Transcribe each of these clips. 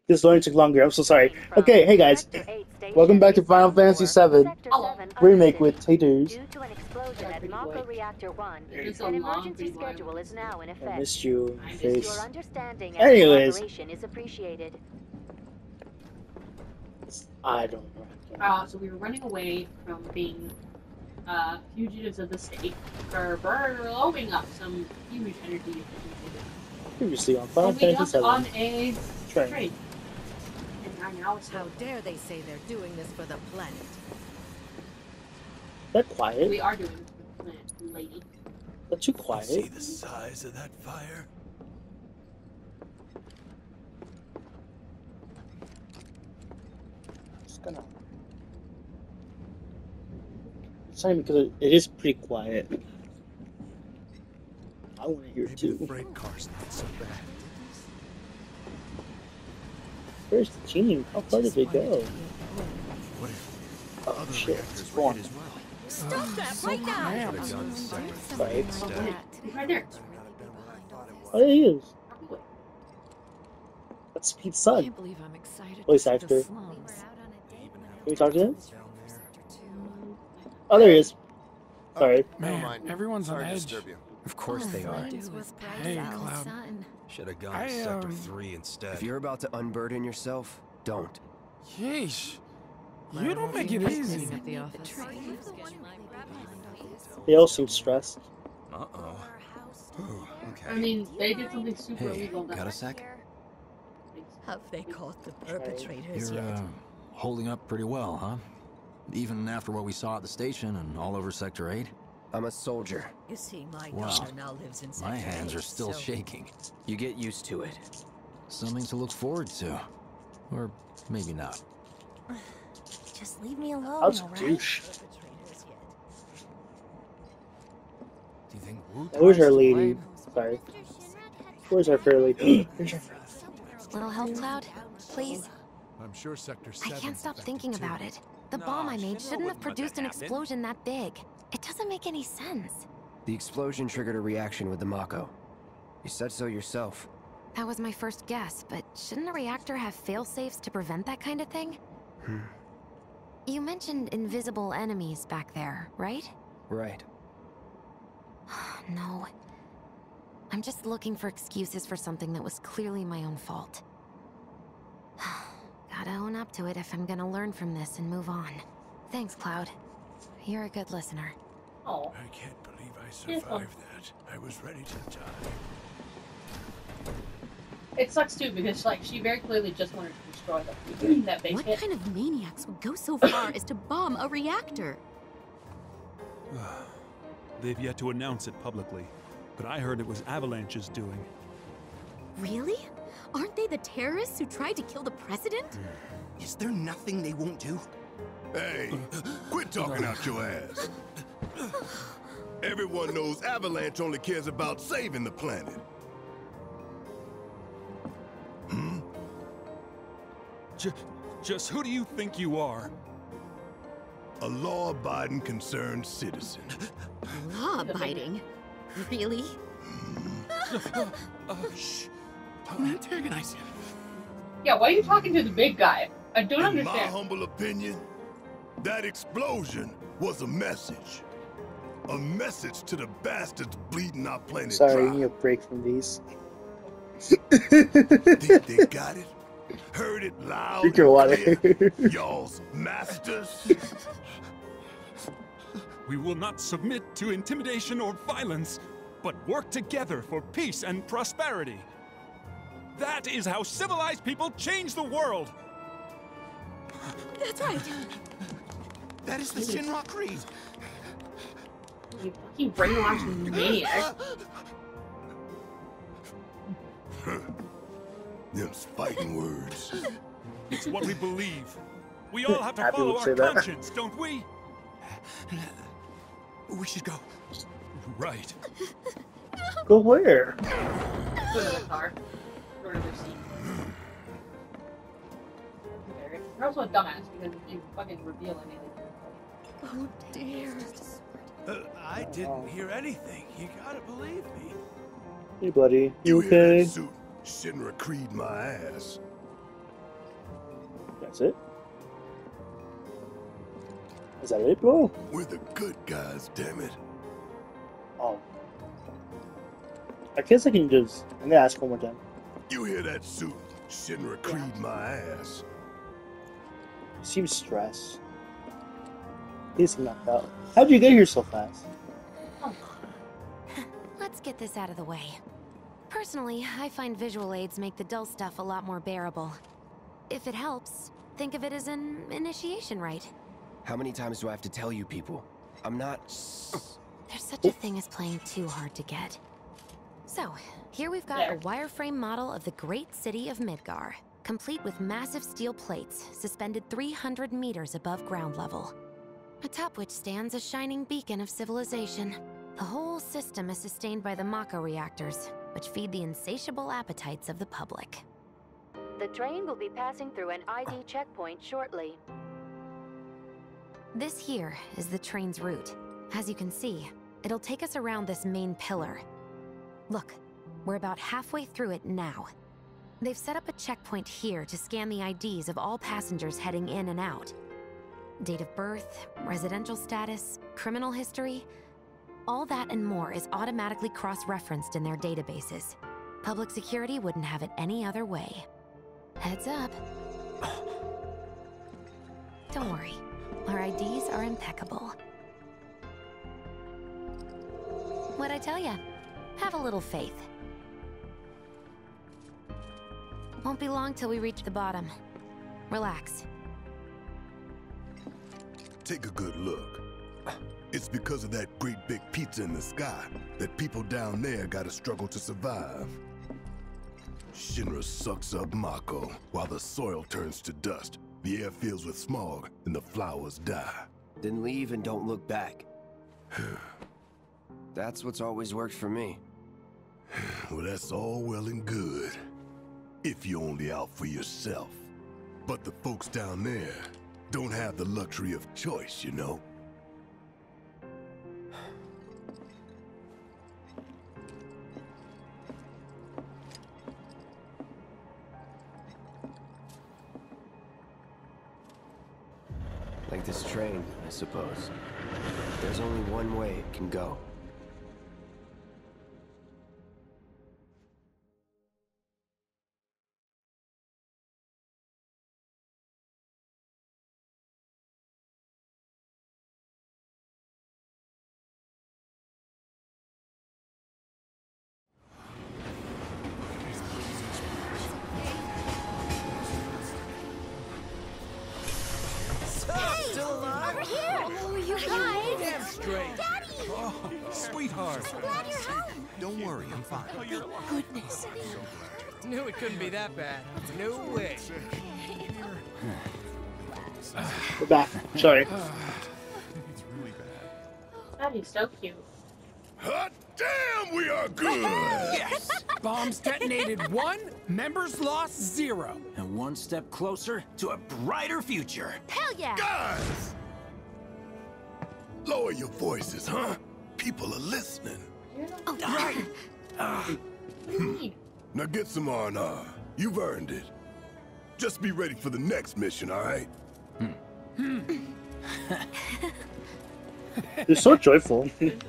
This learning took longer. I'm so sorry. Okay, hey guys. Welcome back to Final Fantasy VII Remake with Taters. Due to an explosion at pretty Mako quick. Reactor 1, It's a an long emergency rewind. schedule is now in I effect. missed you, I missed face. Your understanding and Anyways. cooperation is appreciated. I don't know. So we were running away from being fugitives of the state for blowing up some huge energy efficiency. Previously on Final And we Fantasy jumped on VII. a Train. train. And now it's How dare they say they're doing this for the planet? That quiet? we are doing it for the planet, lady. That too See quiet? the size of that fire? Just gonna. It's funny because it is pretty quiet. I want to hear it Maybe too. the freight car's not so bad. Where's the team? How far did they go? What if Oh other shit, reactors it's were gone. hit as well? Stop that right now! Should've gone to sector Right. He's right there. Oh, there he is. Probably. That's Pete's I son. can't believe I'm excited Voice to see actor. the slums. Can we talk to him? Oh, there he is. Sorry. Man, everyone's on Sorry to edge. disturb you. Of course they are. Hey, Cloud. Should have gone I, to sector 3 instead. If you're about to unburden yourself, don't. Yeesh. You don't make it easy. At the office. They all seem stressed. Uh-oh. I mean, they did something super Hey, illegal. got a sec? Have they caught the perpetrators You're yet? holding up pretty well, huh? Even after what we saw at the station and all over Sector 8? I'm a soldier. You see, my Wow. daughter now lives in My Sector hands 8, are still so shaking. You get used to it. Something to look forward to. Or maybe not. Just leave me alone, How's alright? douche? perpetrators yet. Do you think Wu Where's our Tai's to lady? blame? Sorry. Where's our fair lady? Where's our fair lady? Little help, Cloud? Please? I'm sure sector I 7 can't stop thinking about it. The bomb I made shouldn't have produced an explosion that big. It doesn't make any sense. The explosion triggered a reaction with the Mako. You said so yourself. That was my first guess, but shouldn't a reactor have fail-safes to prevent that kind of thing? You mentioned invisible enemies back there, right? Right. No. I'm just looking for excuses for something that was clearly my own fault. Gotta own up to it if I'm gonna learn from this and move on. Thanks, Cloud. You're a good listener. Oh, I can't believe I Yes, survived that. I was ready to die. it sucks too because like she very clearly just wanted to destroy that base What hit. kind of maniacs would go so far as to bomb a reactor? They've yet to announce it publicly, but I heard it was Avalanche's doing. Really? Aren't they the terrorists who tried to kill the president? Is there nothing they won't do? Hey, quit talking out your ass. Everyone knows Avalanche only cares about saving the planet. Just who do you think you are? A law-abiding, concerned citizen. Law-abiding? Really? Shh. Don't antagonize him. Yeah, why are you talking to the big guy? I don't In my understand. humble opinion, that explosion was a message. A message to the bastards bleeding our planet Sorry, you dry. need a break from these. Think they got it? Heard it loud Drink your water. and clear? Y'all's masters? We will not submit to intimidation or violence, but work together for peace and prosperity. That is how civilized people change the world. That's right. That is the Shinra Creed. You fucking brainwashed maniac. Them's fighting words. It's what we believe. We all have to Happy follow would say our that. conscience, don't we? We should go. Right. Go where? Go to the car. Go to their seat. Okay, you're also a dumbass because you fucking reveal anything. Oh dear. I didn't hear anything. You gotta believe me. Hey, buddy. You hear that okay? suit? Shinra Creed my ass. That's it? Is that it, bro? We're the good guys, damn it. Oh. I guess I can just... I'm gonna ask one more time. You hear that suit? Shinra Creed my ass. He seems stressed. He seems knocked out. How'd you get here so fast? Let's get this out of the way. Personally, I find visual aids make the dull stuff a lot more bearable. If it helps, think of it as an initiation rite. How many times do I have to tell you people? I'm not... There's such a thing as playing too hard to get. So, here we've got a wireframe model of the great city of Midgar, complete with massive steel plates suspended 300 meters above ground level, atop which stands a shining beacon of civilization. The whole system is sustained by the Mako reactors, which feed the insatiable appetites of the public. The train will be passing through an ID checkpoint shortly. This here is the train's route. As you can see, it'll take us around this main pillar. Look, we're about halfway through it now. They've set up a checkpoint here to scan the IDs of all passengers heading in and out. Date of birth, residential status, criminal history, all that and more is automatically cross-referenced in their databases. Public security wouldn't have it any other way. Heads up. Don't worry, our IDs are impeccable. What'd I tell ya? Have a little faith. Won't be long till we reach the bottom. Relax. Take a good look. It's because of that great big pizza in the sky that people down there gotta struggle to survive. Shinra sucks up Mako while the soil turns to dust, the air fills with smog, and the flowers die. Then leave and don't look back. That's what's always worked for me. Well, that's all well and good. If you're only out for yourself. But the folks down there don't have the luxury of choice, you know? Like this train, I suppose. There's only one way it can go. Sweetheart. I'm glad you're home. Don't worry, I'm fine. Thank goodness. Knew it couldn't be that bad. No way. We're back. Sorry. God, he's so cute. Hot damn, we are good! Yes! Bombs detonated 1, members lost 0. And one step closer to a brighter future. Hell yeah! Guys! Lower your voices, huh? People are listening. Oh, Right. Now get some R&R. You've earned it. Just be ready for the next mission, all right? They're so joyful.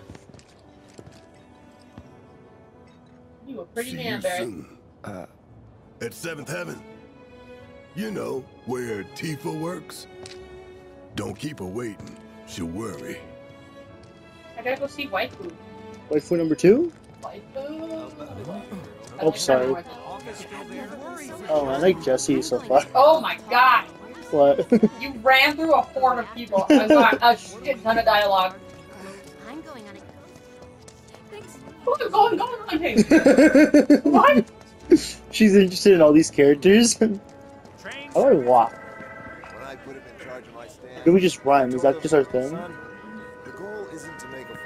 You a pretty See man, you Barret. soon. At 7th Heaven. You know, where Tifa works. Don't keep her waiting. She'll worry. I gotta go see Waifu. Waifu number 2? Waifu? Oh, sorry. Oh, I like Jesse so far. Oh my god! What? You ran through a horde of people and got a shit ton of dialogue. I'm going on it. Thanks. Who's going hunting? What? She's interested in all these characters. How do I walk? When I put him in charge of my stand, Do we just rhyme? Is that just our thing? son, the goal isn't to make a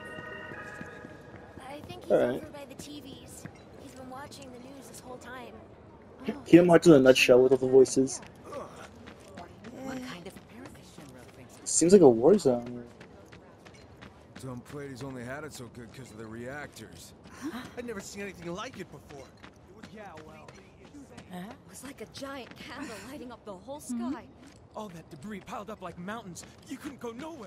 I think he's Alright. over by the TVs. He's been watching the news this whole time. Kingdom Hearts in a nutshell with all the voices. What kind of Seems like a war zone. Tom Plady's only had it so good because of the reactors. I'd never seen anything like it before. Yeah, well. was like a giant candle lighting up the whole sky. All that debris piled up like mountains. You couldn't go nowhere.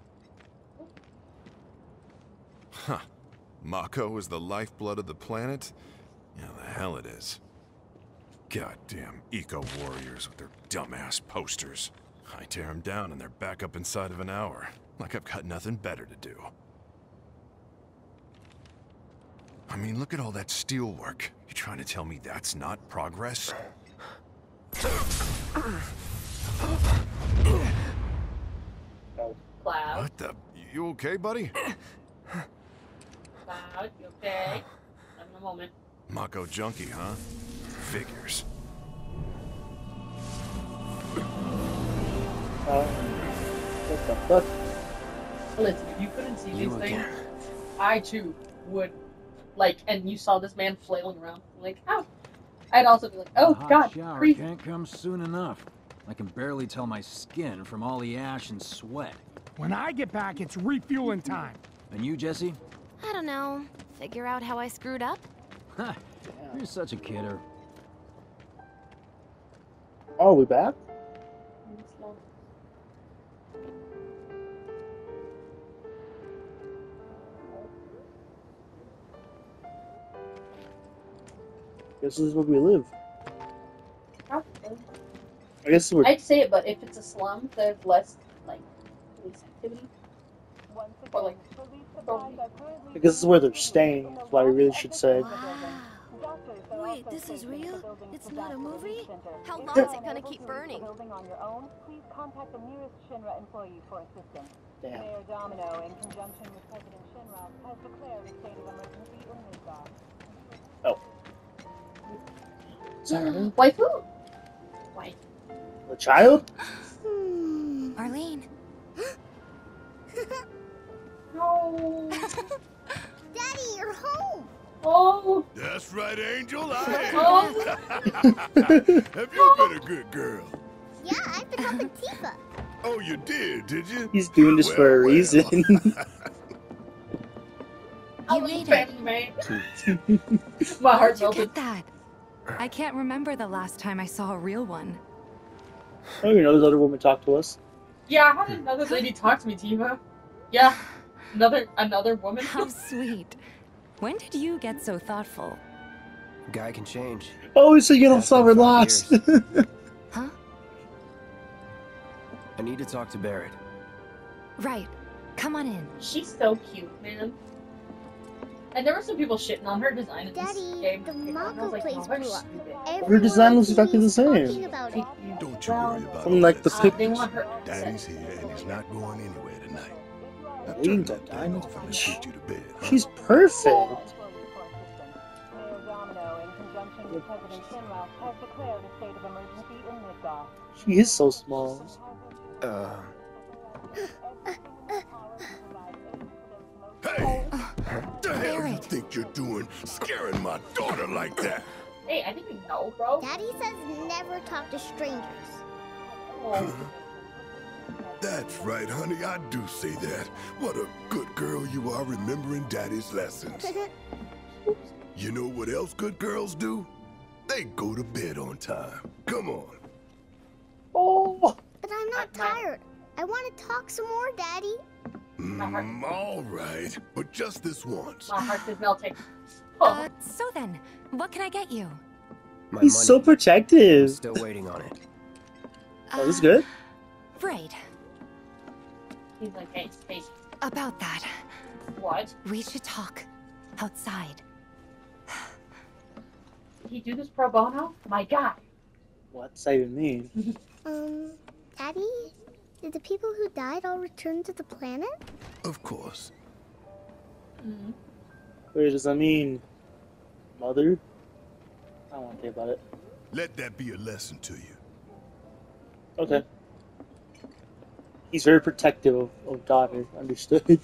Huh. Mako is the lifeblood of the planet? Yeah, the hell it is. Goddamn eco-warriors with their dumbass posters. I tear them down and they're back up inside of an hour. Like I've got nothing better to do. I mean, look at all that steel work. You trying to tell me that's not progress? Cloud. What the? You okay, buddy? Cloud, you okay? Having a moment. Mako junkie, huh? Figures. What the fuck? Listen, if you couldn't see these things, I too would, like, and you saw this man flailing around, like, how? I'd also be like, oh god, shower freezing. can't come soon enough. I can barely tell my skin from all the ash and sweat. When I get back, it's refueling time. And you, Jesse? I don't know. Figure out how I screwed up? Ha! You're such a kidder. Oh, we back? Guess this is where we live. Probably. I guess we're. I'd say it, but if it's a slum, there's less, like, police activity. Or, like, I guess this is where they're staying. That's why we really should say. Wait, this is real? It's not a movie? How long is it gonna keep burning? Please contact the nearest Shinra employee for assistance. Damn. Mayor Domino, in conjunction with President Shinra, has declared a state of emergency in Midgar. Oh. Is that her? Waifu? Wait. The child? Arlene. No. Daddy, you're home! Oh. That's right, Angel. I Oh. Have you been a good girl? Yeah, I've been helping Tifa. Oh, you did you? He's doing this for a reason. You made it. My heart How'd you melted. get that? I can't remember the last time I saw a real one. Oh, you know, this other woman talked to us. Yeah, how did another lady talk to me, Tifa? Yeah, another woman. How sweet. When did you get so thoughtful? Guy can change. Oh, so you don't stop relax. Huh? I need to talk to Barrett. Right. Come on in. She's so cute, man. And there were some people shitting on her design in this game. The I was Mako like, place oh, that's blew up. stupid. Her design looks exactly the same. Don't you worry about From like the They pictures. want her Daddy's here and he's not going anywhere tonight. Now Waiting turn to that thing off and let's get you to bed. Huh? She's perfect. Mayor Domino, in conjunction with President Shinra, has declared a state of emergency in Midgar. She is so small. Hey! What the hell you think you're doing scaring my daughter like that? Hey, I didn't know, bro. Daddy says never talk to strangers. Oh. That's right, honey. I do say that. What a good girl you are remembering Daddy's lessons. You know what else good girls do? They go to bed on time. Come on. Oh. But I'm not tired. I want to talk some more, Daddy. All right, but just this once. My heart is melting. So then, what can I get you? My He's money. so protective. Still waiting on it. Oh, this is good. Right. He's like, hey, hey. About that. What? We should talk. Outside. Did he do this pro bono? My God. What's that even mean? Daddy? Did the people who died all return to the planet? Of course. Wait, does that mean mother? I don't want to think about it. Let that be a lesson to you. Okay. He's very protective of daughter. Understood.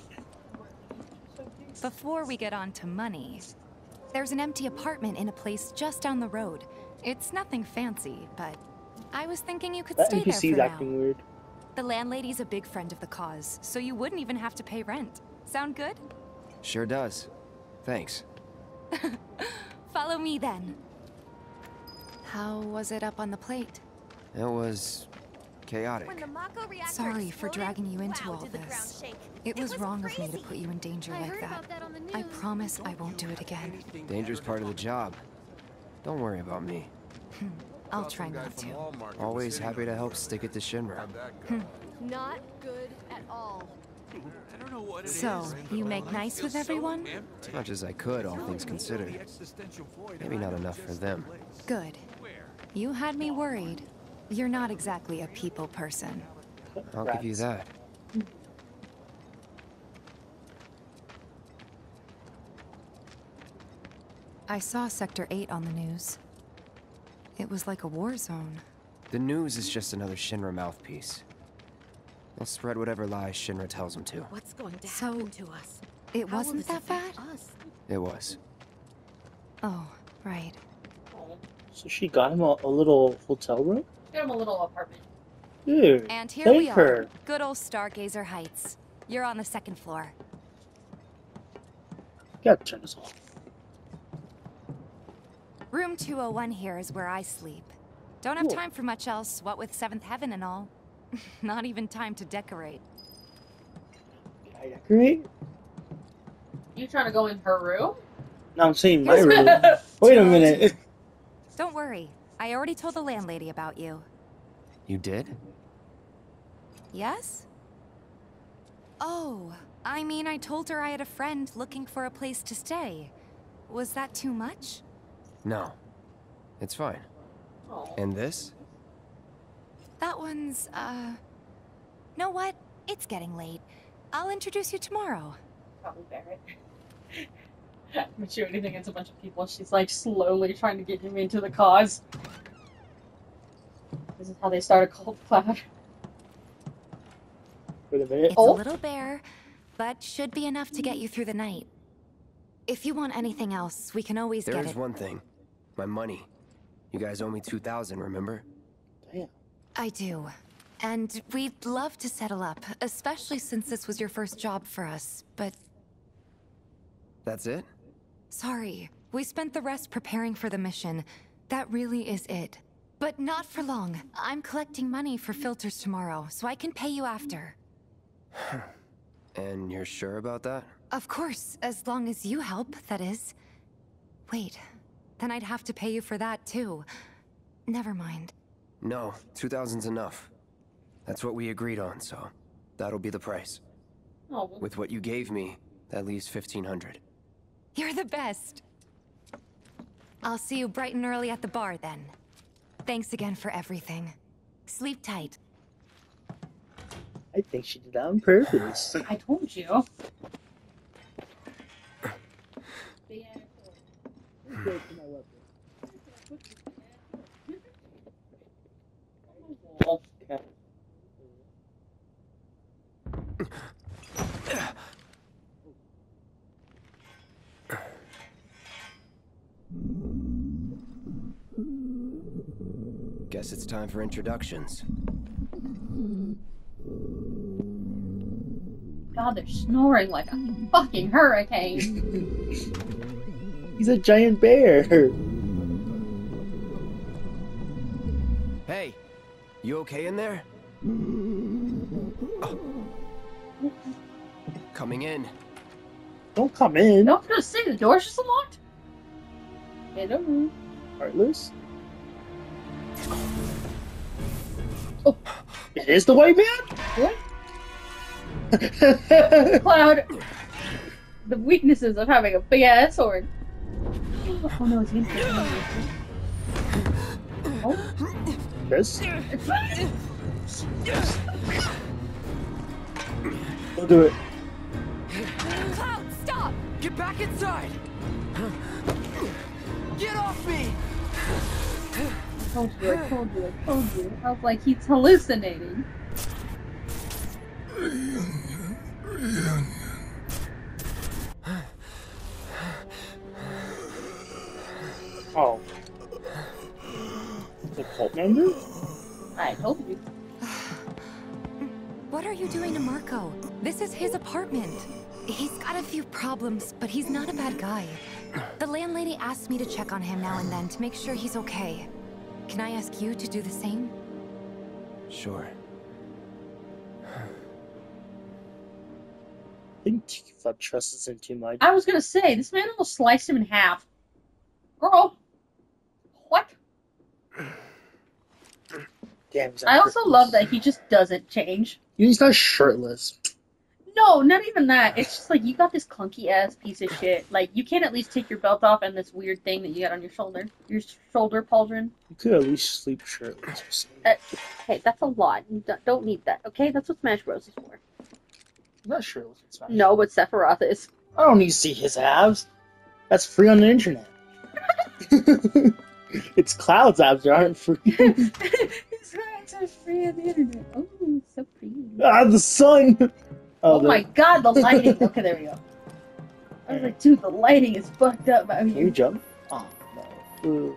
Before we get on to money, there's an empty apartment in a place just down the road. It's nothing fancy, but I was thinking you could That stay there NPC's for now. acting weird. The landlady's a big friend of the cause, so you wouldn't even have to pay rent. Sound good? Sure does. Thanks. Follow me then. How was it up on the plate? It was chaotic. Sorry for dragging you into all this. It was wrong of me to put you in danger like that. I promise I won't do it again. Danger's part of the job. Don't worry about me. I'll try not to. Always happy to help stick it to Shinra. Not good at all. So, you make nice with everyone? As much as I could, all things considered. Maybe not enough for them. Good. You had me worried. You're not exactly a people person. I'll give you that. I saw Sector 8 on the news. It was like a war zone. The news is just another Shinra mouthpiece. They'll spread whatever lies Shinra tells them to. What's going to happen to us? It wasn't that bad? It was. Oh, right. So she got him a little hotel room? Get him a little apartment. Dude, And here thank we her. are. Good old Stargazer Heights. You're on the second floor. Gotta turn this off. Room 201 here is where I sleep. Don't have time for much else, what with Seventh Heaven and all. Not even time to decorate. Can I decorate? You trying to go in her room? No, I'm saying my room. Wait a minute. Don't worry. I already told the landlady about you. You did? Yes? Oh, I mean, I told her I had a friend looking for a place to stay. Was that too much? No. It's fine. Oh. And this? That one's, know what? It's getting late. I'll introduce you tomorrow. Probably Barrett. I'm shooting against a bunch of people. She's like slowly trying to get him into the cause. This is how they start a cult, Cloud. Wait a minute. It's a little bare, but should be enough to get you through the night. If you want anything else, we can always get it. There's one thing. My money. You guys owe me 2,000, remember? Damn. I do. And we'd love to settle up, especially since this was your first job for us, but... That's it? Sorry. We spent the rest preparing for the mission. That really is it. But not for long. I'm collecting money for filters tomorrow, so I can pay you after. And you're sure about that? Of course, as long as you help, that is. Wait, then I'd have to pay you for that too. Never mind. No, 2,000's enough. That's what we agreed on, so that'll be the price. Oh. With what you gave me, that leaves 1,500. You're the best. I'll see you bright and early at the bar then. Thanks again for everything. Sleep tight. I think she did that on purpose. I told you. Okay. Guess it's time for introductions. God, they're snoring like a fucking hurricane. He's a giant bear. Hey, you okay in there? Oh. Coming in. Don't come in. No, I'm gonna say the door's just unlocked. Hello. Heartless. Oh, it is the white man. What? Cloud. The weaknesses of having a big ass sword. Oh no, it's me. Oh. Chris. Don't do it. Cloud, stop! Get back inside! Get off me! I told you, I told you, I told you. I was like, he's hallucinating. Oh. The cult member? I told you. What are you doing to Marco? This is his apartment. He's got a few problems, but he's not a bad guy. The landlady asked me to check on him now and then to make sure he's okay. Can I ask you to do the same? Sure. I think Tifa trusts him too much. I was gonna say, this man almost sliced him in half. Girl. What? Damn, he's I also love that he just doesn't change. He's not shirtless. No, not even that. It's just like, you got this clunky ass piece of shit. Like, you can't at least take your belt off and this weird thing that you got on your shoulder. Your shoulder pauldron. You could at least sleep shirtless or something. Hey, that's a lot. You don't need that, okay? That's what Smash Bros. Is for. I'm not shirtless in Smash. No, but Sephiroth is. I don't need to see his abs. That's free on the internet. It's Cloud's abs that aren't free. His abs are free on the internet. Oh, so pretty. Ah, the sun! Oh my god, the lighting! Okay, there we go. I was like, dude, the lighting is fucked up. I mean, Can you jump? Oh, no.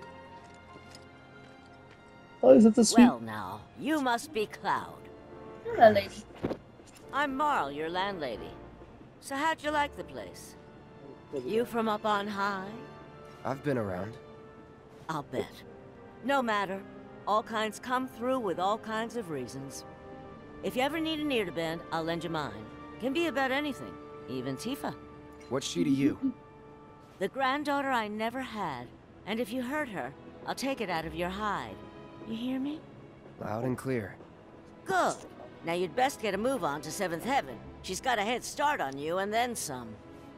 Oh, is it the sweet? Well now, you must be Cloud. Hello, lady. I'm Marl, your landlady. So how'd you like the place? You from up on high? I've been around. I'll bet. No matter. All kinds come through with all kinds of reasons. If you ever need an ear to bend, I'll lend you mine. Can be about anything, even Tifa. What's she to you? The granddaughter I never had. And if you hurt her, I'll take it out of your hide. You hear me? Loud and clear. Good. Now you'd best get a move on to 7th Heaven. She's got a head start on you and then some.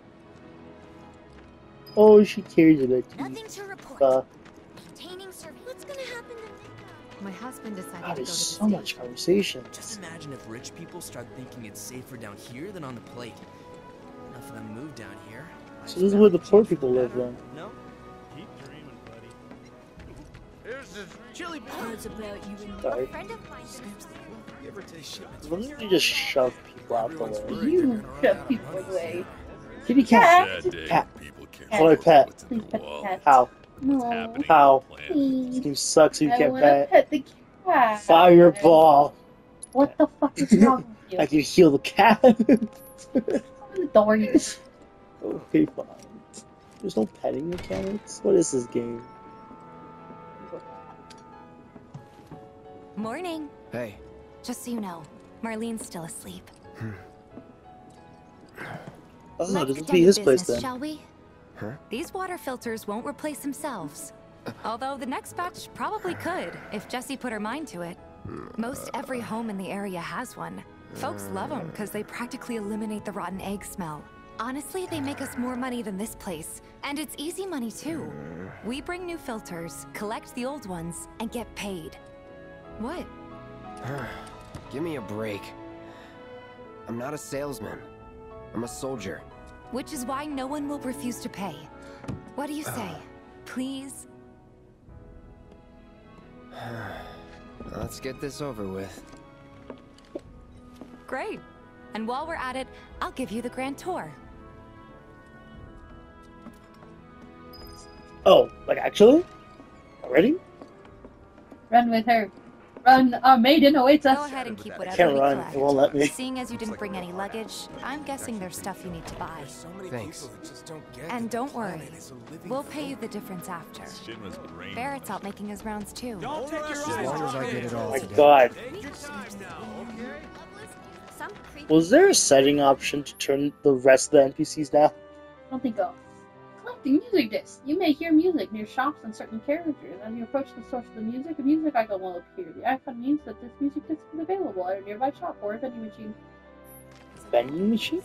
Oh, she carries it. Nothing to report. Maintaining survey. What's gonna happen to My husband decided God, to go there's to the so much conversation. Just imagine if rich people start thinking it's safer down here than on the plate. Enough of them move down here. So this is where the poor people live then. No? Keep dreaming, buddy. Here's this chili Words about you and Sorry. friend of mine. You ever taste shipments? Why don't you just shove people out the way? You shove people away. Kitty cat. Sad day Cat. when people can't How do I pet? what's in the wall. How? No. How? Please. This game sucks. You I can't wanna pet. pet the cat. Fireball. What the fuck is wrong with you? I can heal the cat. Open the door, you. Okay, fine. There's no petting mechanics? What is this game? Morning. Hey. Just so you know, Marlene's still asleep. Oh, Let's this get will down be to his place business, then. shall we? Huh? These water filters won't replace themselves. Although the next batch probably could, if Jessie put her mind to it. Most every home in the area has one. Folks love them because they practically eliminate the rotten egg smell. Honestly, they make us more money than this place. And it's easy money too. We bring new filters, collect the old ones, and get paid. What? Give me a break. I'm not a salesman. I'm a soldier. Which is why no one will refuse to pay. What do you say? Please? Let's get this over with. Great. And while we're at it, I'll give you the grand tour. Oh, like actually? Already? Run with her. Run, our maiden awaits us. Go ahead and keep whatever Can't we run. collect. It won't let me. Seeing as you didn't bring any luggage, I'm guessing there's stuff you need to buy. Thanks. And don't worry, we'll pay you the difference after. Barrett's out making his rounds too. Don't take your As eyes long off as I it. get it all My today. god. Take your time now, okay? Some creepy. Was there a setting option to turn the rest of the NPCs down? I don't think so. Collecting music discs. You may hear music near shops and certain characters. As you approach the source of the music, a music icon will appear. The icon means that this music disc is available at a nearby shop or a vending machine. Vending machine?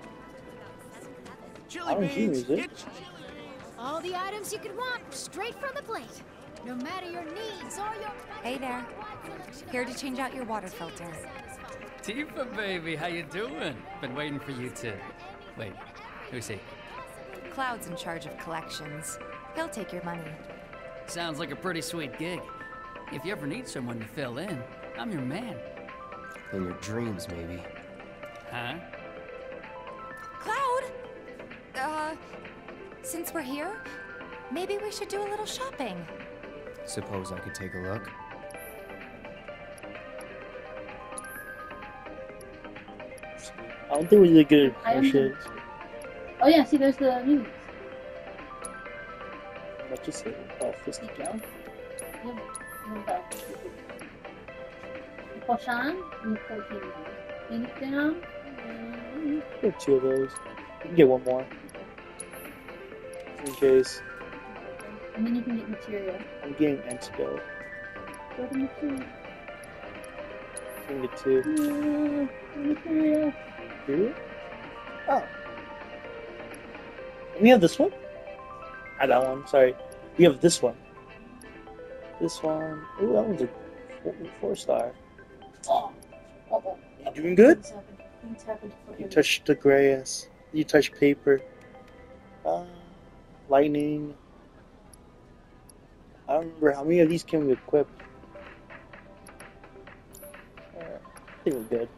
I don't hear music. All the items you could want, straight from the plate. No matter your needs or your... Hey there. Here to change out your water filter. Tifa, baby, how you doing? Been waiting for you to... Wait, who's he? Cloud's in charge of collections. He'll take your money. Sounds like a pretty sweet gig. If you ever need someone to fill in, I'm your man. In your dreams, maybe. Huh? Cloud! Since we're here, maybe we should do a little shopping. Suppose I could take a look? I don't think we did good I am shit. Oh yeah, see there's the music. Let's just say, oh, this There you go. Yeah. Poshan, Phoenix down. Get 2 of those. You can get 1 more. In case. And then you can get material. I'm getting Antidote. Go to material. I can get 2. Material. Material? Oh. We have this one? Ah, that one. Sorry. We have this one. This one. Ooh, that one's a 4-star. Oh. You doing good? Things happened. You touched the grass. You touched paper. Lightning. I don't remember how many of these can we equip. I think we're good.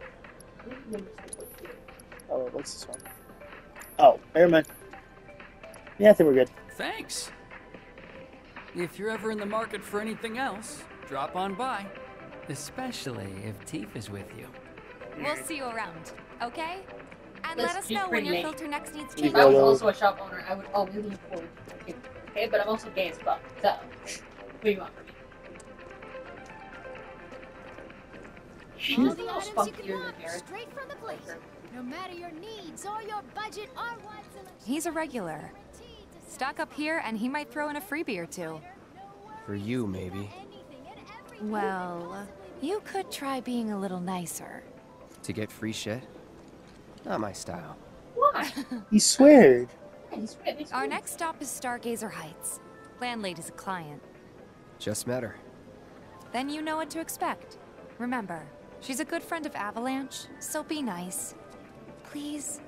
Oh, what's this one? Oh, never mind. Yeah, I think we're good. Thanks. If you're ever in the market for anything else, drop on by. Especially if Teef is with you. We'll see you around, okay? And Let's let us be know when pretty your late. filter next needs If changing. I was also a shop owner, I would always look forward to it. Okay, but I'm also gay as fuck, so what do you want from me? All She's the a items little you can spunkier than want, Eric. straight from the place. No matter your needs or your budget, our wide selection. He's a regular. Stock up here and he might throw in a freebie or 2. For you, maybe. Well, you could try being a little nicer. To get free shit? Not my style. Why? He sweared. Our next stop is Stargazer Heights. Landlady's a client. Just met her. Then you know what to expect. Remember, she's a good friend of Avalanche, so be nice. Please.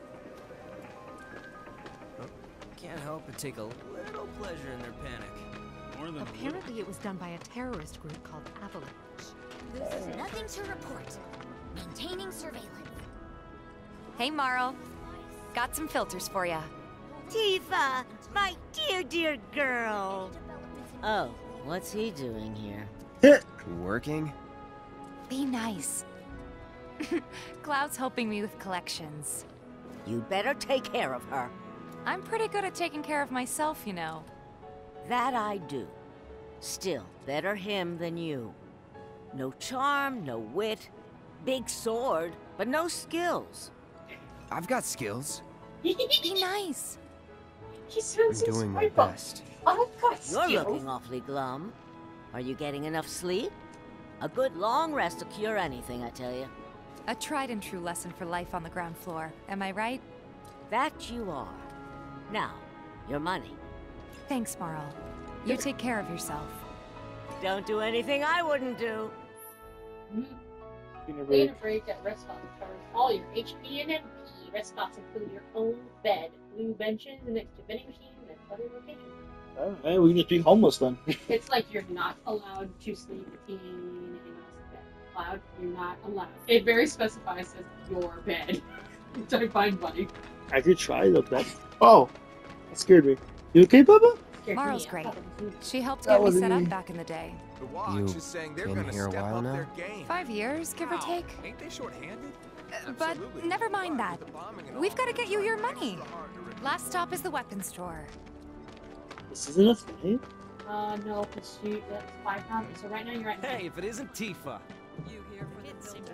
Can't help but take a little pleasure in their panic. More than Apparently it was done by a terrorist group called Avalanche. There's nothing to report. Maintaining surveillance. Hey, Marl. Got some filters for ya. Tifa, my dear, dear girl. Oh, what's he doing here? Working? Be nice. Cloud's helping me with collections. You better take care of her. I'm pretty good at taking care of myself, you know. That I do. Still, better him than you. No charm, no wit. Big sword, but no skills. I've got skills. Be nice. I'm doing my best. You're looking awfully glum. Are you getting enough sleep? A good long rest will cure anything, I tell you. A tried and true lesson for life on the ground floor. Am I right? That you are. Now, your money. Thanks, Marl. You take care of yourself. Don't do anything I wouldn't do. Stay in a break at rest spots covers all your HP and MP. Rest spots include your own bed, blue benches next to vending machines, and other locations. Alright, we can just be homeless then. It's like you're not allowed to sleep in anyone else's bed. Cloud, you're not allowed. It very specifies as your bed, which I find funny. I could try though. Oh, that scared me. You okay, Bubba? Marl's great. She helped That get me wasn't set up me. back in the day. The Watch You is saying they're been going to here a step while up now? their game. 5 years, give or take. Ain't they short-handed? But never mind that. We've got to get you your money. Last stop is the weapons store. This isn't a thing. No, because that's £5. So right now you're at Hey, if it isn't Tifa. You here for the filter?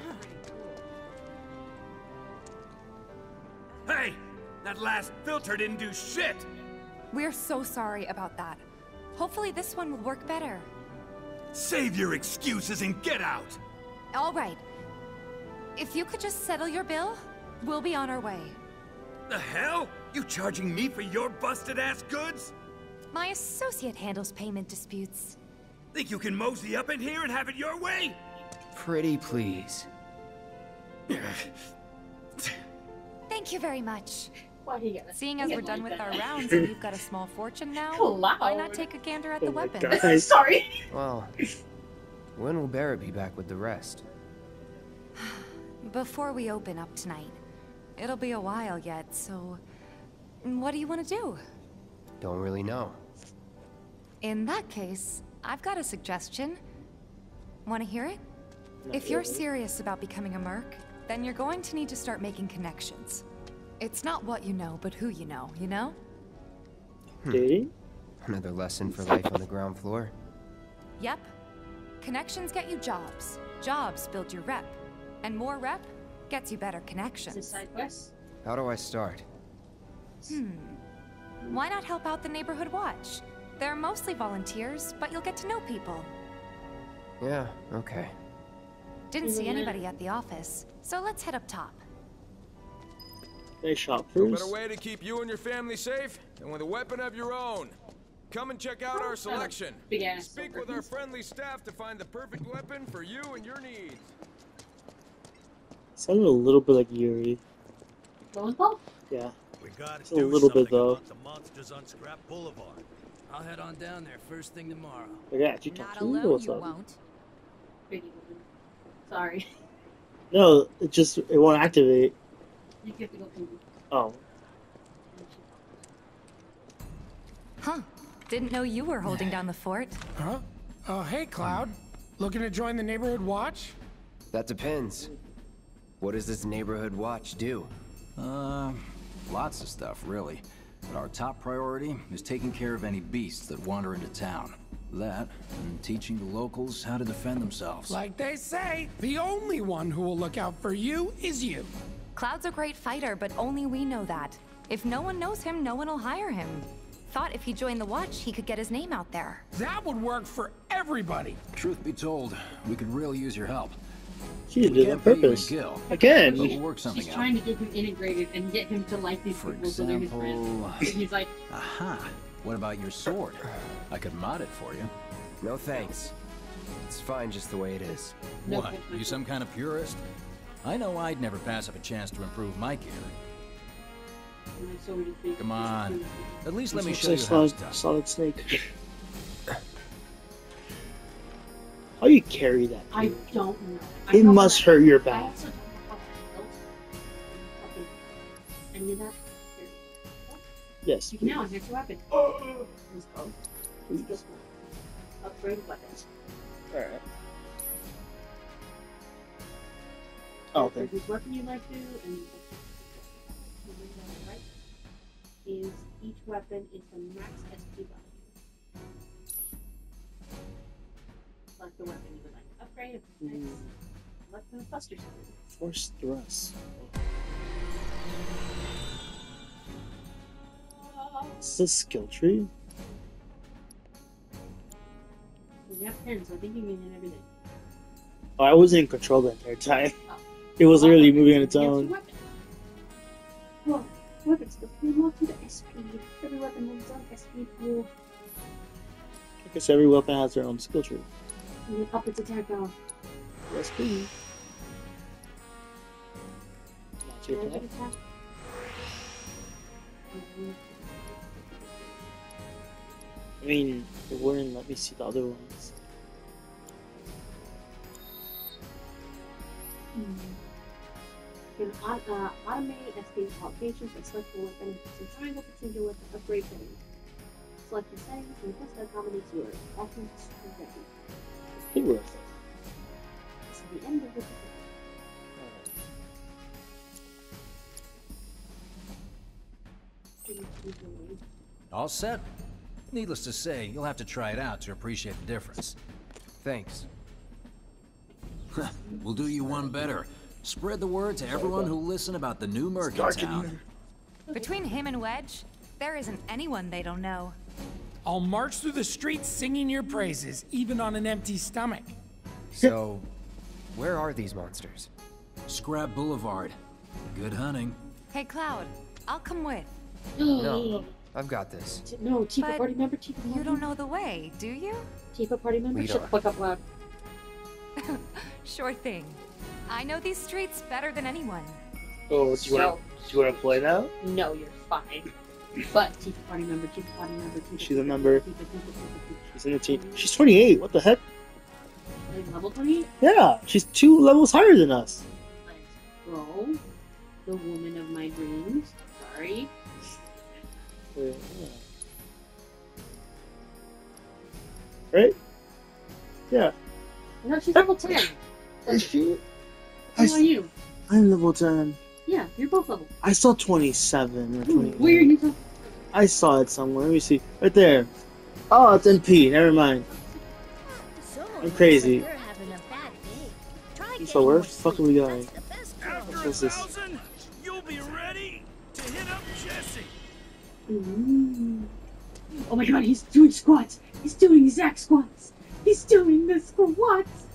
Hey! That last filter didn't do shit! We're so sorry about that. Hopefully this one will work better. Save your excuses and get out! All right. If you could just settle your bill, we'll be on our way. The hell? You charging me for your busted-ass goods? My associate handles payment disputes. Think you can mosey up in here and have it your way? Pretty please. Thank you very much. Why do you get Seeing as we're done with our rounds and you've got a small fortune now, Cloud. why not take a gander at the weapons? God. Sorry. Well, when will Barrett be back with the rest? Before we open up tonight. It'll be a while yet, so... What do you want to do? Don't really know. In that case, I've got a suggestion. Want to hear it? If you're serious about becoming a merc, then you're going to need to start making connections. It's not what you know, but who you know? Dating? Another lesson for life on the ground floor. Yep. Connections get you jobs. Jobs build your rep. And more rep gets you better connections. Is it side quest? How do I start? Why not help out the Neighborhood Watch? They're mostly volunteers, but you'll get to know people. Yeah, okay. Didn't see anybody at the office, so let's head up top. They shop No first. better way to keep you and your family safe than with a weapon of your own. Come and check out our selection. Speak with our friendly staff to find the perfect weapon for you and your needs. Sounded a little bit like Yuri. Lowenthal? Yeah. We gotta Just a little bit though. the monsters on Scrap Boulevard. I'll head on down there first thing tomorrow. I got you talk to me. What's up? Pretty woman. Sorry. No, it won't activate. You have to go through. Oh. Huh. Didn't know you were holding down the fort. Huh? Oh, hey, Cloud. Looking to join the Neighborhood Watch? That depends. What does this Neighborhood Watch do? Lots of stuff, really. But our top priority is taking care of any beasts that wander into town. That, and teaching the locals how to defend themselves. Like they say, the only one who will look out for you is you. Cloud's a great fighter, but only we know that. If no one knows him, no one will hire him. Thought if he joined the Watch, he could get his name out there. That would work for everybody. Truth be told, we could really use your help. She did it on purpose. Again. But we'll work something She's out. trying to get him integrated and get him to like these people so they're his friends. And he's like, Aha. What about your sword? I could mod it for you. No thanks. It's fine just the way it is. No, What? You some kind of purist? I know I'd never pass up a chance to improve my gear. Come on. At least let me show you how it's done. Solid Snake. How you carry that? I don't know. It must hurt your I back. also don't know how it built. Any of that? Yes. You can now enhance your weapon. Let's go. Upgrade weapons. Alright. Oh, okay. Whose weapon you like to, and right is each weapon is the max SP value. Select the weapon you would like to upgrade. Select the cluster speed. Force thrust. Is this skill tree? You have 10, so I think you can get everything. Oh, I wasn't in control the entire time. It was literally moving on its own. Well, weapon skills can be locked into SP. Every weapon has its own SP pool. I guess every weapon has their own skill tree. And then up its attack power. SP. Magic attack. I mean, it wouldn't let me see the other ones. You can automate SP qualifications and select the weapon and triangle to change your weapon upgrade settings. Select the settings and this accommodates your ultimate strategy. Hey, worth it. This is the end of the tutorial. All set? Needless to say, you'll have to try it out to appreciate the difference. Thanks. We'll do you one better. Spread the word to everyone who'll listen about the new Mercantown. Between him and Wedge, there isn't anyone they don't know. I'll march through the streets singing your praises, even on an empty stomach. So, where are these monsters? Scrap Boulevard. Good hunting. Hey, Cloud, I'll come with. No, I've got this. No, Tifa But party member, Tifa you don't know the way, do you? Tifa party member, We shut the don't. fuck up loud. Sure thing. I know these streets better than anyone. Oh, do you want to play now? No, you're fine. But Tifa party member, Tifa party member, Tifa. She's a member. Tifa. She's in the team. She's 28. What the heck? Like level 28? Yeah, she's 2 levels higher than us. Bro, the woman of my dreams. Sorry. Yeah. Right? Yeah. No, she's level 10. Is she? Who are you? I'm level 10. Yeah, you're both level. I saw 27 or 28. Where are you talking? I saw it somewhere. Let me see. Right there. Oh, it's NP. Never mind. I'm crazy. You're having a bad day. Try So where the fuck are we going? After What's this? 1,000, you'll be ready to hit up Jesse. Oh my god, he's doing squats! He's doing exact squats! He's doing the squats!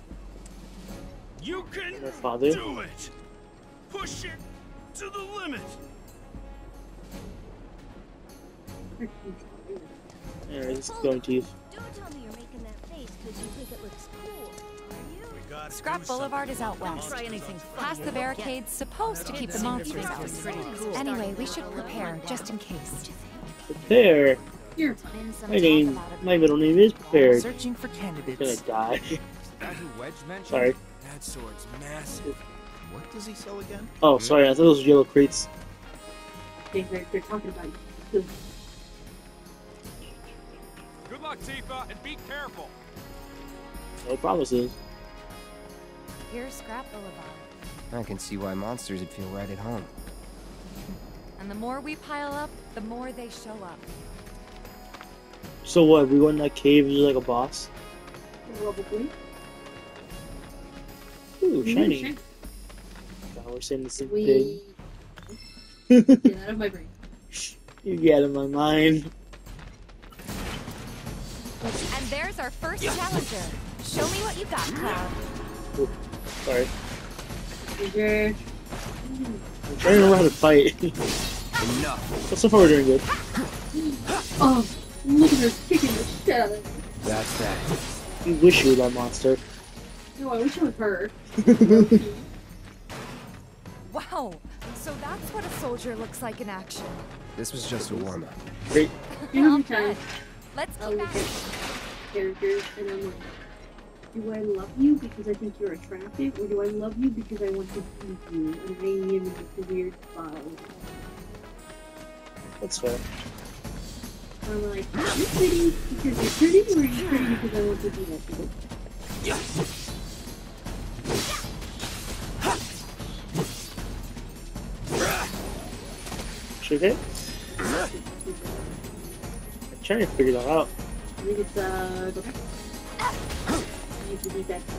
You can My father? do it! Push it to the limit! Alright, let's go, Teeth. Don't tell me you're making that face because you think it looks cool, are you? Scrap Boulevard is out west. Try anything Past the barricades, supposed to keep the monsters out. Anyway, we should prepare, just in case. Prepare? Here. My middle name is Prepared. Searching for I'm candidates. gonna die. That who Wedge mentioned? Sorry. That sword's massive. What does he sell again? Oh, sorry, I thought those were yellow crates. They're talking about you. Good luck, Tifa, and be careful. No promises. Here's Scrap Boulevard. I can see why monsters would feel right at home. And the more we pile up, the more they show up. So what, we go in that cave and do like a boss? Probably. Ooh, shiny. God, we're saying the same thing. Get out of my brain. You get in my mind. And there's our first challenger. Show me what you got, Cloud. Ooh, sorry. Trigger. I'm trying to remember how to fight. Enough. But so far we're doing good. Oh, look at her kicking the shit out of me. That's that. You wish you were that monster. No, I wish it was her. Wow, so that's what a soldier looks like in action. This was just a warm-up. Great. You know how many times Let's I'll keep look at at it. characters and I'm like, do I love you because I think you're attractive, or do I love you because I want to keep you and hang you in this weird spot? That's fair. I'm like, are you pretty because you're pretty, or are you pretty because I want to do that to you? Should it? I'm trying to figure that out. I think it's, go back. I need to do that.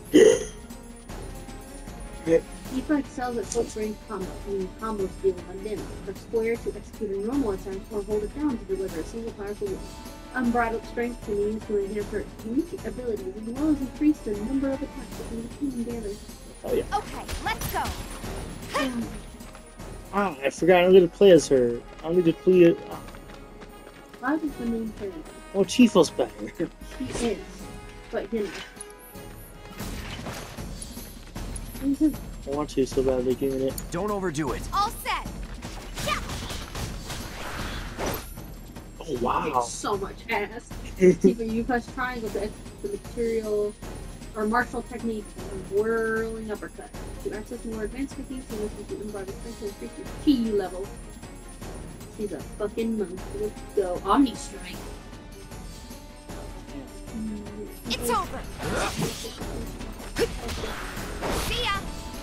Tifa excels at close-range combo, meaning combo skill on Dena. Press square to execute a normal attack, or hold it down to deliver a single powerful blow. Unbridled strength can be used to enhance her unique abilities, as well as increase the number of attacks that can be damage. Oh yeah. Okay, let's go. Ah, I forgot I don't get to play as her. I don't get to play it. Cloud is the main character. Oh, Tifa's better. She is, but you know. I want to so badly getting it. Don't overdo it. All set. Oh wow. So much ass. Tifa, you press triangle to execute the material or martial technique of whirling uppercut. To access more advanced techniques, you must use unbridled strength to increase your Ki level. She's a fucking monster. Let's go. Omni Strike. It's over. See ya.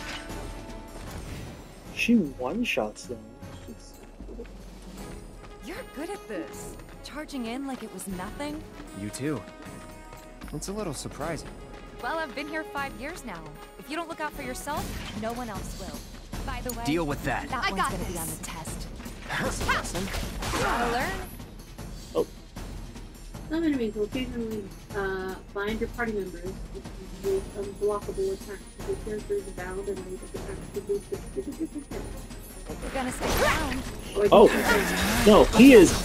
She one-shots them. You're good at this. Charging in like it was nothing. You too. It's a little surprising. Well, I've been here 5 years now. If you don't look out for yourself, no one else will. By the way, Deal with that. That one's gonna be on the test. Gotta learn. Oh. Some enemies will occasionally bind your party members with unblockable attacks. The character is bound and able to act to boost their specific attack. You're gonna stick around. Oh. No, he is.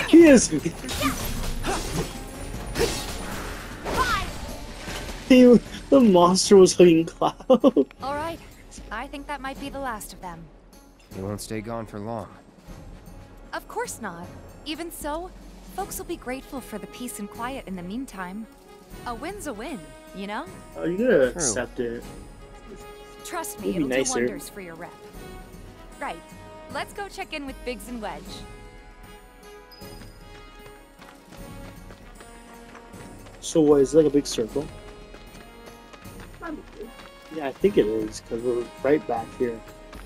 The monster was hugging Cloud. Alright, I think that might be the last of them. He won't stay gone for long. Of course not. Even so, folks will be grateful for the peace and quiet in the meantime. A win's a win, you know? Are you gonna accept it? Trust me, It'd it'll be do nicer. wonders for your rep. Right, let's go check in with Biggs and Wedge. So what, is it like a big circle? Probably. Yeah, I think it is, because we're right back here.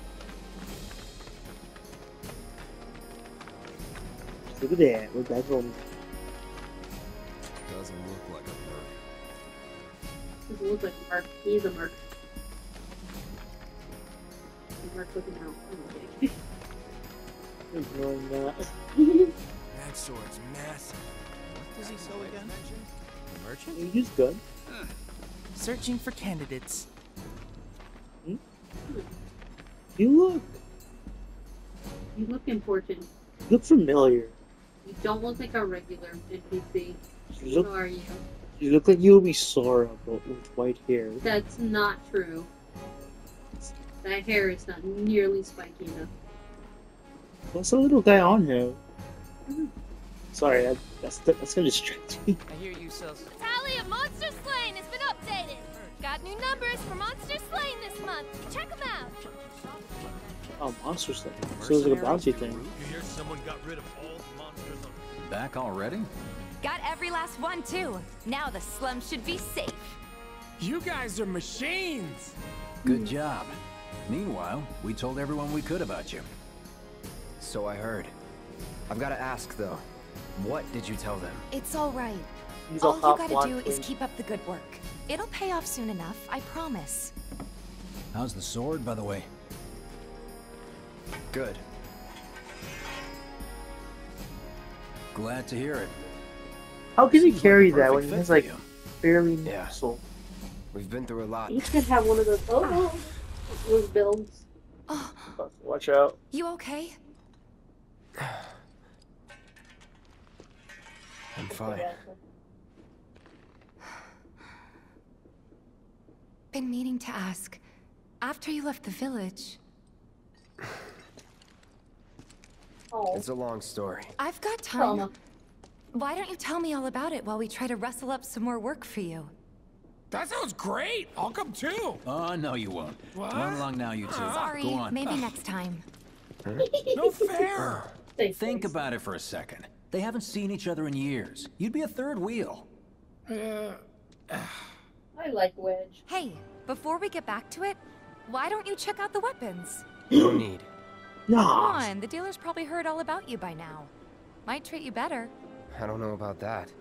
Look at that, we're back home. Doesn't look like a bird. Doesn't look like a Mark. He's a Mark. Mark looking out. Okay. Ignoring that. That sword's massive. What does he sell again? Merchant? He's good. Searching for candidates. You look important. You look familiar. You don't look like a regular NPC. Who are you? You look like you would be Sora, but with white hair. That's not true. That hair is not nearly spiky enough. What's the little guy on him? Sorry, that's gonna distract me. I hear you sell. Tally of Monster Slain has been updated. Got new numbers for Monster Slain this month. Check them out. Oh, Monster Slain. So it's like a bounty thing. You hear someone got rid of all the monsters on... Back already? Got every last one, too. Now the slum should be safe. You guys are machines! Good job. Meanwhile, we told everyone we could about you. So I heard. I've got to ask, though. What did you tell them? It's all right. He's All you gotta do is keep up the good work. It'll pay off soon enough, I promise. How's the sword, by the way? Good. Glad to hear it. How can he Seems carry like a that when perfect he fit has for like you. barely Yeah. muscle? We've been through a lot. You should have one of those. Those builds. Watch out. You okay? I'm fine. Been meaning to ask. After you left the village, It's a long story. I've got time. Why don't you tell me all about it while we try to rustle up some more work for you? That sounds great! I'll come too! Oh, no you won't. What? Run along now, you two. Sorry, Go on. maybe next time. No fair! Think about it for a second. They haven't seen each other in years. You'd be a third wheel. I like Wedge. Hey, before we get back to it, why don't you check out the weapons? No need. Come on, the dealer's probably heard all about you by now. Might treat you better. I don't know about that.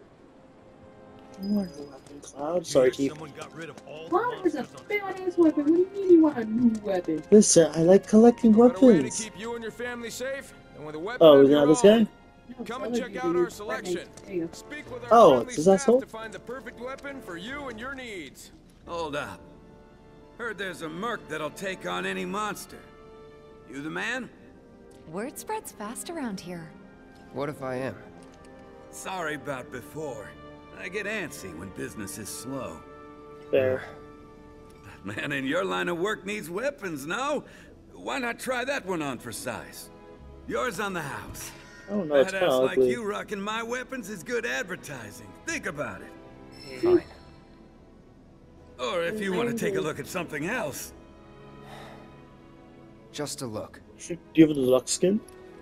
Cloud. Sorry, Keith. Someone got rid of all Cloud is a badass weapon. What do you mean you want a new weapon? Listen, I like collecting Got a way to weapons. keep you and your family safe, and with a weapon Oh, of is your that this own. guy? Come and check out our selection. Speak with our Oh, friendly it's this staff asshole? to find the perfect weapon for you and your needs. Hold up. Heard there's a merc that'll take on any monster. You the man? Word spreads fast around here. What if I am? Sorry about before. I get antsy when business is slow. Fair. Man in your line of work needs weapons, no? Why not try that one on for size? Yours on the house. Oh no, it's kind Badass of like ugly. you rocking my weapons is good advertising. Think about it. Fine. Or if you want to take a look at something else. Just a look. Do you have a deluxe skin?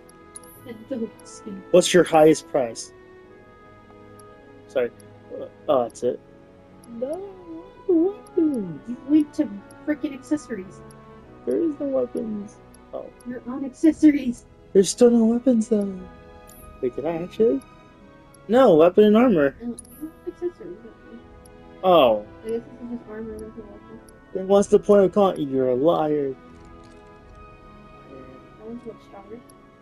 What's your highest price? Sorry. Oh, that's it. No weapons. You went to freaking accessories. There is no weapons. Oh. You're on accessories. There's still no weapons though. Wait, did I actually? No, weapon and armor. Accessories. Oh. I guess this is just armor with a weapon. Then what's the point of calling you? You're a liar. That one's much stronger.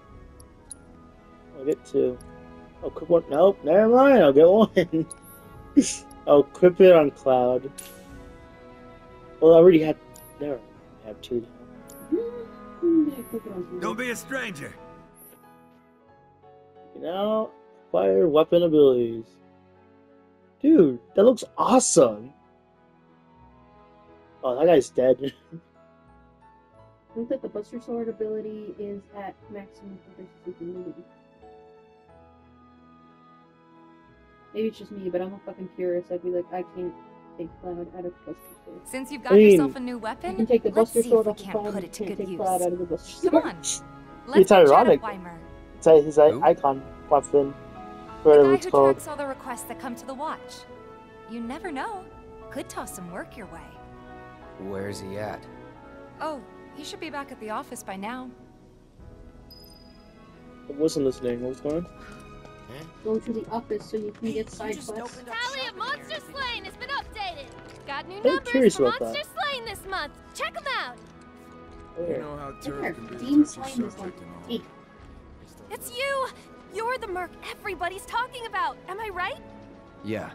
I'll get two. I'll equip one. Nope, never mind. I'll get one. I'll equip it on Cloud. Well, I already had. There, I have two now. Don't be a stranger. Now, acquire weapon abilities. Dude, that looks awesome. Oh, that guy's dead. I think that the Buster Sword ability is at maximum proficiency. Maybe it's just me, but I'm a fucking purist. I'd be like, I can't take Cloud out of Buster Sword. Since you've got yourself a new weapon, you can take the let's Buster see Sword if we off the can't phone, put you it to can't good take use. Cloud out of the Buster Come Sword. on, It's let's get ironic. Weimer, It's his icon weapon. the Whatever guy it's who called. tracks all the requests that come to the watch. You never know. Could toss some work your way. Where's he at? Oh, he should be back at the office by now. I wasn't listening. What was going on? Go to the office so you can get side quests. Tally of Monster Slain has been updated. Got new I'm numbers curious for about Monster that. Slaying this month. Check them out. You know how turf can be a Dean touchy Slane is subject and all. like 8. It's you! You're the merc everybody's talking about. Am I right? Yeah.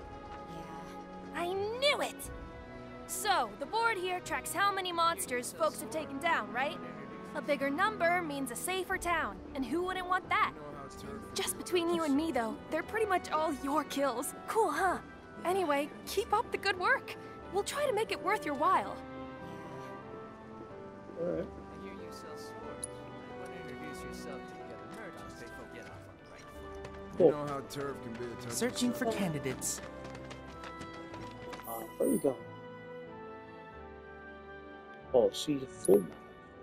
I knew it! So, the board here tracks how many monsters folks have taken down, right? A bigger number means a safer town, and who wouldn't want that? Just between you and me, though, they're pretty much all your kills. Cool, huh? Anyway, keep up the good work. We'll try to make it worth your while. Alright. I hear you sell swords. You want to introduce yourself to the other merchants before you get off on the right foot. You know how turf can be a touchy Searching for subject. candidates. Where we go? Oh, she's a full map.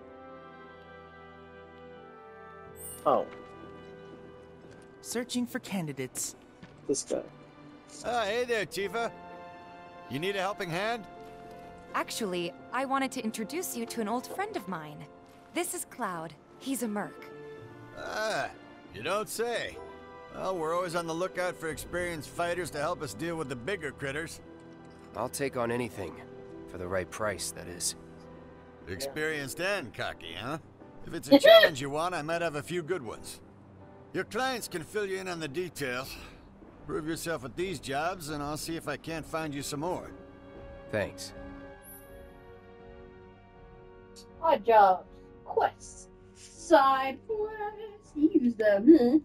Oh, Searching for candidates. this guy. Hey there, Tifa. You need a helping hand? Actually, I wanted to introduce you to an old friend of mine. This is Cloud. He's a merc. Ah, you don't say. Well, we're always on the lookout for experienced fighters to help us deal with the bigger critters. I'll take on anything. For the right price, that is. Experienced and cocky, huh? If it's a challenge you want, I might have a few good ones. Your clients can fill you in on the details. Prove yourself at these jobs, and I'll see if I can't find you some more. Thanks. Odd jobs, quests, side quests, use them.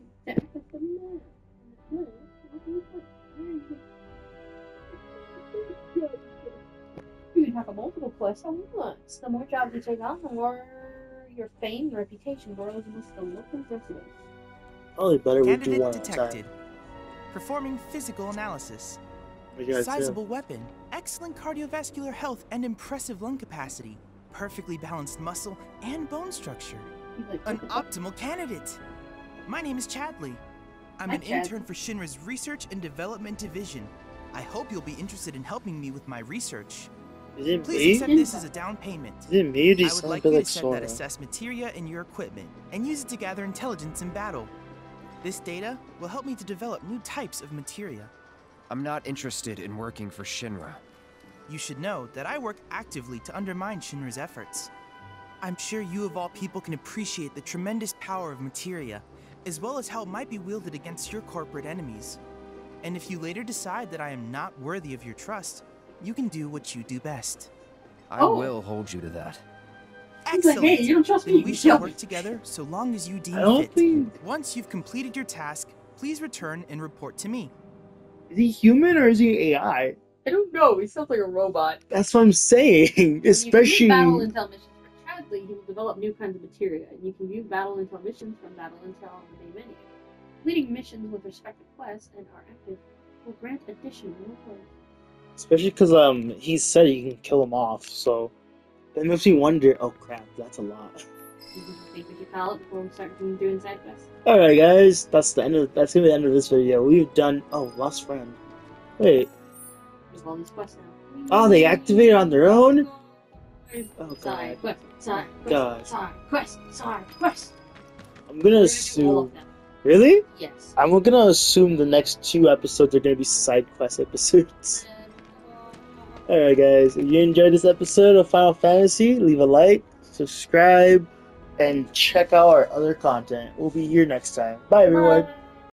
You can tackle multiple quests at once. The more jobs you take on, the more your fame and reputation grows amongst the local residents. Probably better we do Candidate one at a detected. time. Performing physical analysis. What do you guys do? Sizable weapon, excellent cardiovascular health, and impressive lung capacity. Perfectly balanced muscle and bone structure. An optimal candidate. My name is Chadley. I'm Hi, an Chad. intern for Shinra's Research and Development Division. I hope you'll be interested in helping me with my research. Is it Please me? accept this as a down payment. Is it me or do you I would sound like a bit you like to set Sora? that assess materia in your equipment and use it to gather intelligence in battle. This data will help me to develop new types of materia. I'm not interested in working for Shinra. You should know that I work actively to undermine Shinra's efforts. I'm sure you of all people can appreciate the tremendous power of materia, as well as how it might be wielded against your corporate enemies. And if you later decide that I am not worthy of your trust, you can do what you do best. I will hold you to that. He's like, Excellent. hey, you don't trust Then me? we shall Yeah. work together so long as you deem I don't fit. think- Once you've completed your task, please return and report to me. Is he human or is he AI? I don't know. He sounds like a robot. That's what I'm saying. Especially. When you battle intel missions for Chadley, he will develop new kinds of materia, and you can view battle intel missions from battle intel on the main menu. Completing missions with respective quests and are active will grant additional rewards. Especially because he said he can kill him off, so that makes me wonder. Oh crap, that's a lot. You can think with your palette before we start doing side quests. All right, guys, that's the end of. That's gonna be the end of this video. We've done. Oh, lost friend. Wait. There's all these quests now. Oh, they activated on their own. Oh Side god. quest, side God. quest, side quest, side quest. I'm gonna all assume. of them. Really? Yes. I'm gonna assume the next 2 episodes are gonna be side quest episodes. Alright guys, if you enjoyed this episode of Final Fantasy, leave a like, subscribe, and check out our other content. We'll be here next time. Bye everyone. Bye.